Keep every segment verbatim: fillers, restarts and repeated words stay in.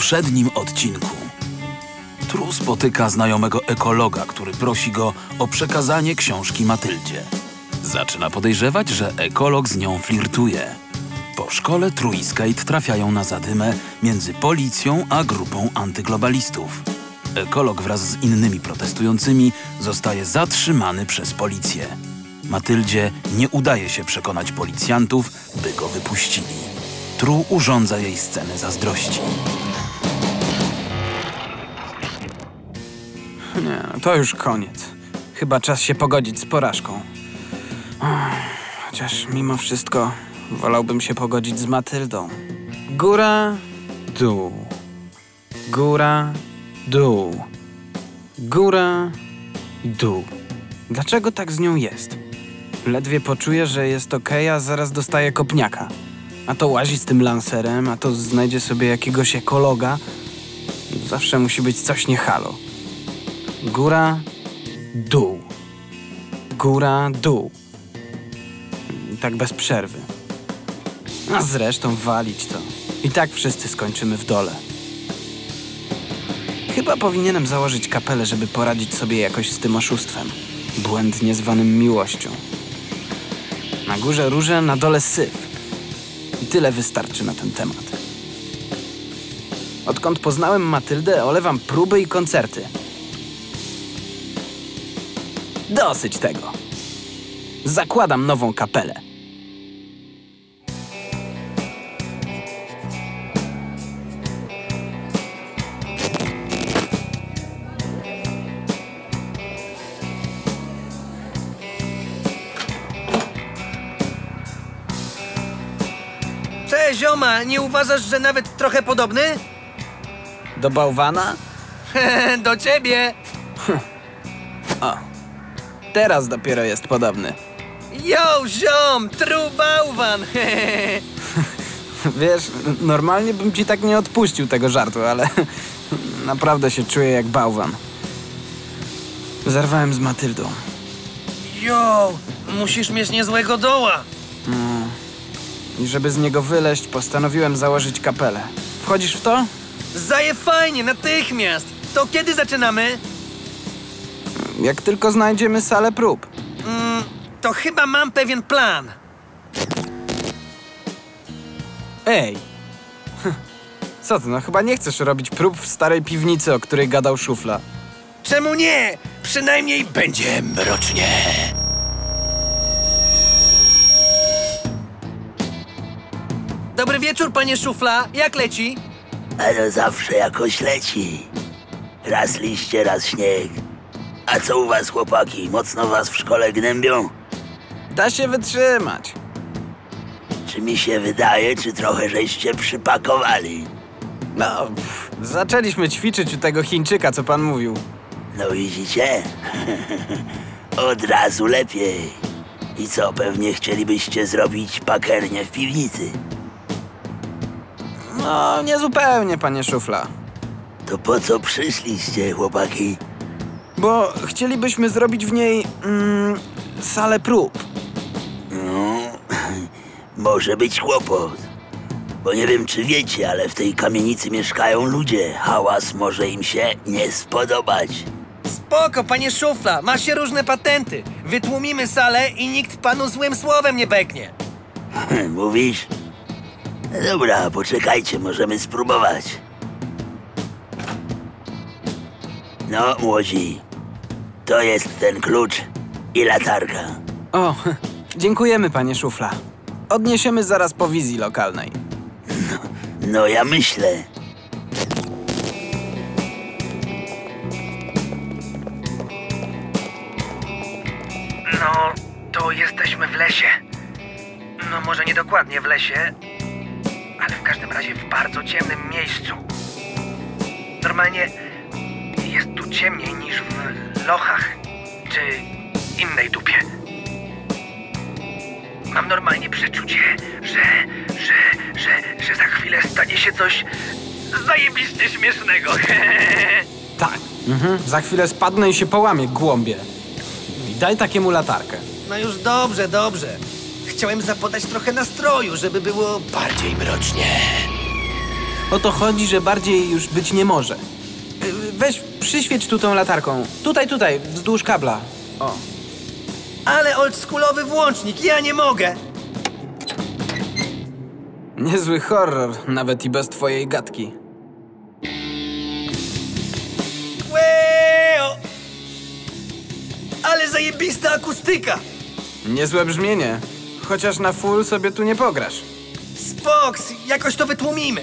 poprzednim odcinku. Tru spotyka znajomego ekologa, który prosi go o przekazanie książki Matyldzie. Zaczyna podejrzewać, że ekolog z nią flirtuje. Po szkole Tru i Skate trafiają na zadymę między policją a grupą antyglobalistów. Ekolog wraz z innymi protestującymi zostaje zatrzymany przez policję. Matyldzie nie udaje się przekonać policjantów, by go wypuścili. Tru urządza jej scenę zazdrości. Nie, to już koniec. Chyba czas się pogodzić z porażką. Chociaż mimo wszystko wolałbym się pogodzić z Matyldą. Góra, dół. Góra, dół. Góra, dół. Dlaczego tak z nią jest? Ledwie poczuję, że jest okej, a zaraz dostaje kopniaka. A to łazi z tym lancerem, a to znajdzie sobie jakiegoś ekologa. Zawsze musi być coś nie halo. Góra, dół. Góra, dół. I tak bez przerwy. A zresztą walić to. I tak wszyscy skończymy w dole. Chyba powinienem założyć kapelę, żeby poradzić sobie jakoś z tym oszustwem. Błędnie zwanym miłością. Na górze róże, na dole syf. I tyle wystarczy na ten temat. Odkąd poznałem Matyldę, olewam próby i koncerty. Dosyć tego. Zakładam nową kapelę. Cześć, zioma, nie uważasz, że nawet trochę podobny? Do bałwana? Do ciebie! O, teraz dopiero jest podobny. Yo, ziom, Tru bałwan! Wiesz, normalnie bym ci tak nie odpuścił tego żartu, ale naprawdę się czuję jak bałwan. Zerwałem z Matyldą. Yo, musisz mieć niezłego doła. Mm. I żeby z niego wyleźć, postanowiłem założyć kapelę. Wchodzisz w to? Zaje fajnie, natychmiast! To kiedy zaczynamy? Jak tylko znajdziemy salę prób. Mm, to chyba mam pewien plan. Ej! Co ty, no chyba nie chcesz robić prób w starej piwnicy, o której gadał Szufla. Czemu nie? Przynajmniej będzie mrocznie. Dobry wieczór, panie Szufla. Jak leci? Ale zawsze jakoś leci. Raz liście, raz śnieg. A co u was, chłopaki? Mocno was w szkole gnębią? Da się wytrzymać. Czy mi się wydaje, czy trochę żeście przypakowali? No, pff, zaczęliśmy ćwiczyć u tego Chińczyka, co pan mówił. No widzicie? Od razu lepiej. I co, pewnie chcielibyście zrobić pakernię w piwnicy? No, niezupełnie, panie Szufla. To po co przyszliście, chłopaki? Bo chcielibyśmy zrobić w niej mm, salę prób. No, może być kłopot. Bo nie wiem, czy wiecie, ale w tej kamienicy mieszkają ludzie. Hałas może im się nie spodobać. Spoko, panie Szufla. Macie różne patenty. Wytłumimy salę i nikt panu złym słowem nie beknie. Mówisz? Dobra, poczekajcie, możemy spróbować. No, młodzi, to jest ten klucz i latarka. O, dziękujemy, panie Szufla. Odniesiemy zaraz po wizji lokalnej. No, no ja myślę. No, to jesteśmy w lesie. No może nie dokładnie w lesie, ale w każdym razie w bardzo ciemnym miejscu. Normalnie jest tu ciemniej niż w lochach czy innej dupie. Mam normalnie przeczucie, że, że, że, że za chwilę stanie się coś zajebiście śmiesznego. Tak, mhm. Za chwilę spadnę i się połamię, głąbie. I daj takiemu latarkę. No już dobrze, dobrze. Chciałem zapodać trochę nastroju, żeby było bardziej mrocznie. O to chodzi, że bardziej już być nie może. Y, Weź, przyświeć tu tą latarką. Tutaj, tutaj, wzdłuż kabla. O. Ale oldschoolowy włącznik, ja nie mogę! Niezły horror, nawet i bez twojej gadki. Łeo! Ale zajebista akustyka! Niezłe brzmienie. Chociaż na full sobie tu nie pograsz. Spoks, jakoś to wytłumimy.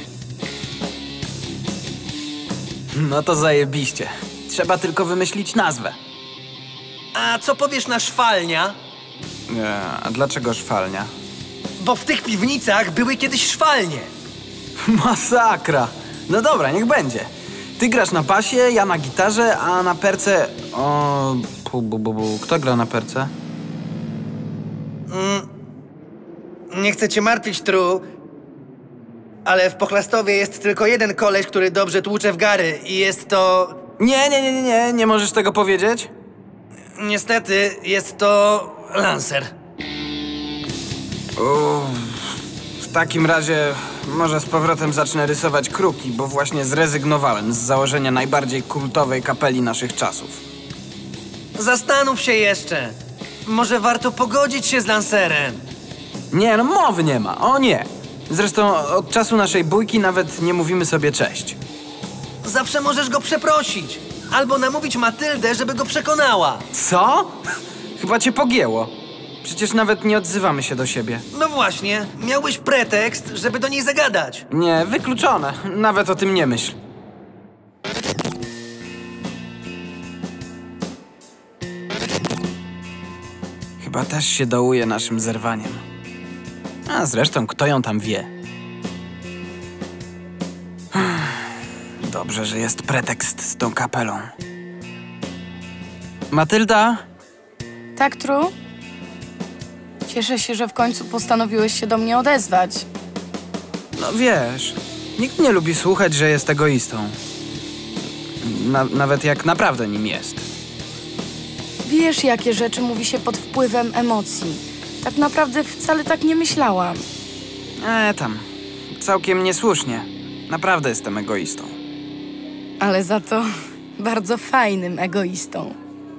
No to zajebiście. Trzeba tylko wymyślić nazwę. A co powiesz na szwalnia? Nie, a dlaczego szwalnia? Bo w tych piwnicach były kiedyś szwalnie. Masakra! No dobra, niech będzie. Ty grasz na basie, ja na gitarze, a na perce... O... Bu, bu, bu, bu. Kto gra na perce? Nie chcę cię martwić, Tru, ale w Pochlastowie jest tylko jeden koleś, który dobrze tłucze w gary i jest to... Nie, nie, nie, nie, nie, nie możesz tego powiedzieć? Niestety, jest to... Lancer. Uff, w takim razie może z powrotem zacznę rysować kruki, bo właśnie zrezygnowałem z założenia najbardziej kultowej kapeli naszych czasów. Zastanów się jeszcze. Może warto pogodzić się z Lancerem. Nie, no mowy nie ma, o nie. Zresztą od czasu naszej bójki nawet nie mówimy sobie cześć. Zawsze możesz go przeprosić. Albo namówić Matyldę, żeby go przekonała. Co? Chyba cię pogięło. Przecież nawet nie odzywamy się do siebie. No właśnie, miałbyś pretekst, żeby do niej zagadać. Nie, wykluczone. Nawet o tym nie myśl. Chyba też się dołuje naszym zerwaniem. A zresztą, kto ją tam wie? Dobrze, że jest pretekst z tą kapelą. Matylda? Tak, Tru? Cieszę się, że w końcu postanowiłeś się do mnie odezwać. No wiesz, nikt nie lubi słuchać, że jest egoistą. Na, nawet jak naprawdę nim jest. Wiesz, jakie rzeczy mówi się pod wpływem emocji. Tak naprawdę wcale tak nie myślałam. E, tam. Całkiem niesłusznie. Naprawdę jestem egoistą. Ale za to bardzo fajnym egoistą.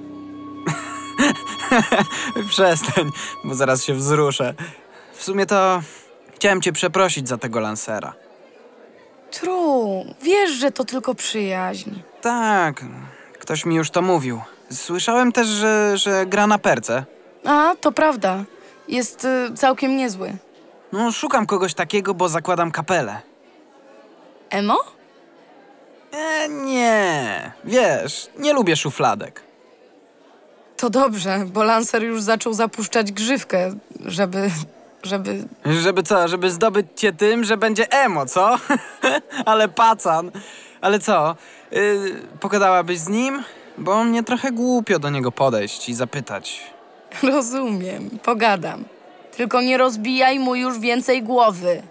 Przestań, bo zaraz się wzruszę. W sumie to chciałem cię przeprosić za tego Lancera. Tru, wiesz, że to tylko przyjaźń. Tak, ktoś mi już to mówił. Słyszałem też, że, że gra na perce. A, to prawda. Jest y, całkiem niezły. No, szukam kogoś takiego, bo zakładam kapelę. Emo? E, nie, wiesz, nie lubię szufladek. To dobrze, bo Lancer już zaczął zapuszczać grzywkę, żeby... żeby... Żeby co, żeby zdobyć cię tym, że będzie emo, co? Ale pacan. Ale co, yy, pogadałabyś z nim? Bo mnie trochę głupio do niego podejść i zapytać. Rozumiem, pogadam. Tylko nie rozbijaj mu już więcej głowy.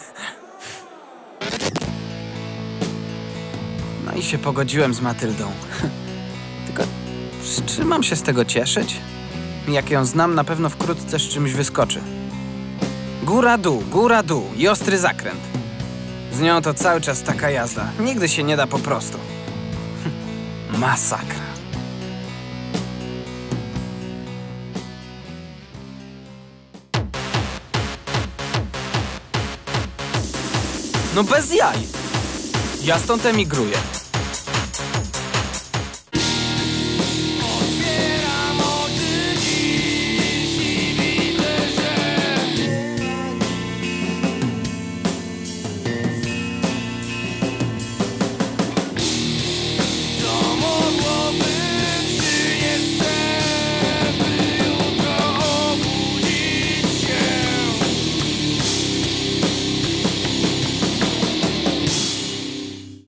No i się pogodziłem z Matyldą. Tylko czy mam się z tego cieszyć? Jak ją znam, na pewno wkrótce z czymś wyskoczy. Góra-dół, góra-dół i ostry zakręt. Z nią to cały czas taka jazda. Nigdy się nie da po prostu. Hm, masakra. No bez jaj. Ja stąd emigruję.